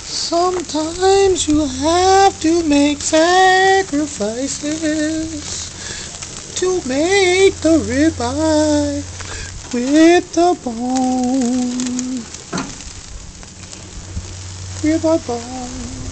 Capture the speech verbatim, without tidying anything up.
Sometimes you have to make sacrifices to make the ribeye with the bone. Ribeye bone.